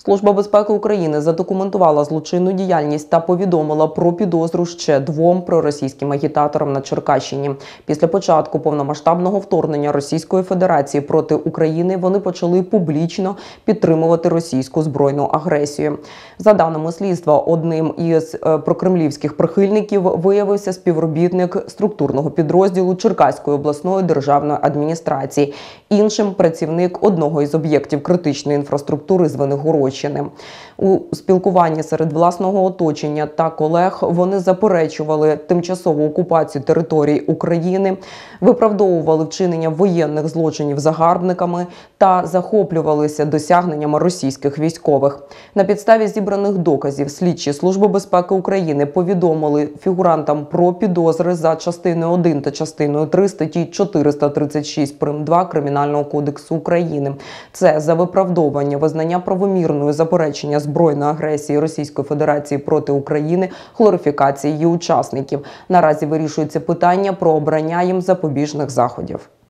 Служба безпеки України задокументувала злочинну діяльність та повідомила про підозру ще двом проросійським агітаторам на Черкащині. Після початку повномасштабного вторгнення Російської Федерації проти України вони почали публічно підтримувати російську збройну агресію. За даними слідства, одним із прокремлівських прихильників виявився співробітник структурного підрозділу Черкаської обласної державної адміністрації, іншим – працівник одного із об'єктів критичної інфраструктури Звенигородщини. У спілкуванні серед власного оточення та колег вони заперечували тимчасову окупацію територій України, виправдовували вчинення воєнних злочинів загарбниками та захоплювалися досягненнями російських військових. На підставі зібраних доказів слідчі Служби безпеки України повідомили фігурантам про підозри за частиною 1 та частиною 3 статті 436 прим. 2 Кримінального кодексу України. Це за виправдовування, визнання правомірної заперечення збройної агресії Російської Федерації проти України, глорифікації її учасників. Наразі вирішується питання про обрання їм запобіжних заходів.